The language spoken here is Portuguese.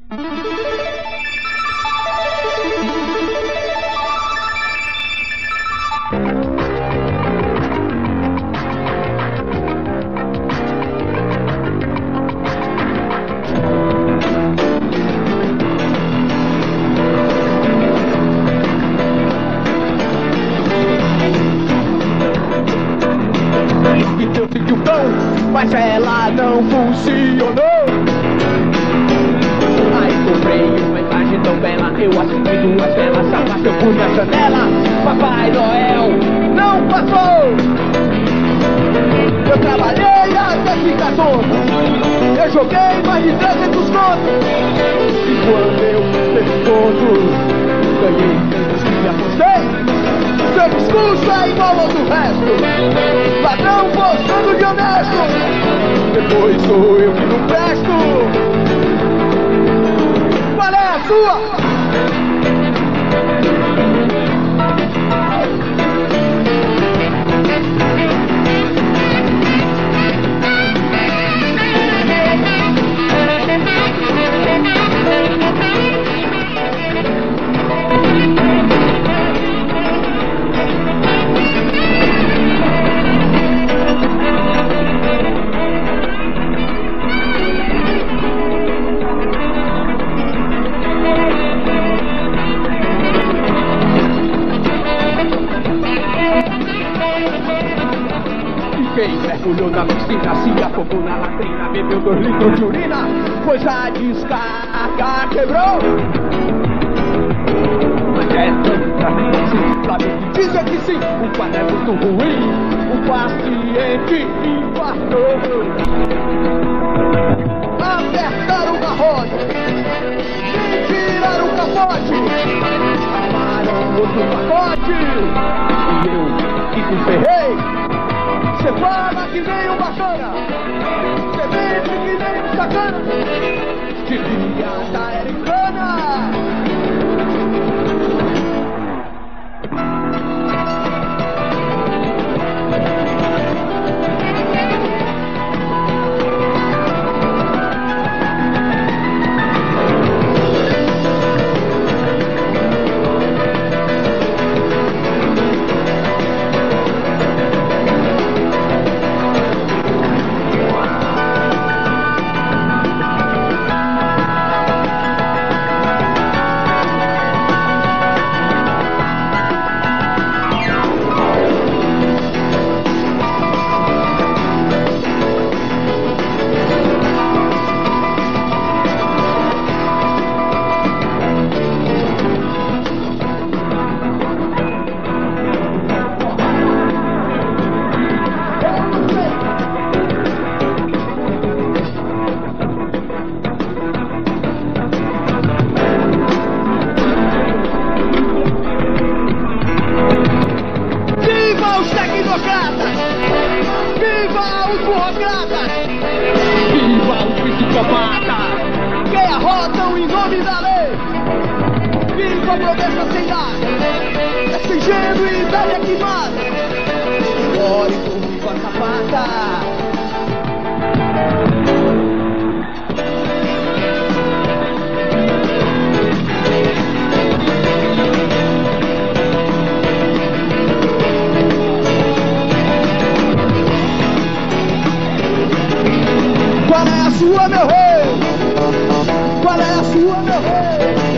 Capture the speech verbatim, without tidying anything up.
Mas ela não funcionou. Aí comprei uma imagem tão bela, eu acendi duas velas, sapato eu fui na janela. Papai Noel não passou. Eu trabalhei até ficar tonto, eu joguei mais de trezentos contos. E quando eu fiz contos, ganhei tantos que apostei. Seu discurso é igual ao do resto, ladrão postando de honesto. Depois sou eu que não presto. Qual é a sua? Mergulhou na piscina, se afogou na latrina, bebeu dois litros de urina, pois a descarga quebrou. Mas é tanta assim, sabe que dizem que sim, o quadro é muito ruim, o paciente infartou. Apertaram o garrote e tiraram o capote, chamaram outro pacote, e eu que me ferrei. Cê fala que nem um bacana, cê mente que nem um sacana, devia da Ericana. Qual é a sua, meu rei? Qual é a sua, meu rei?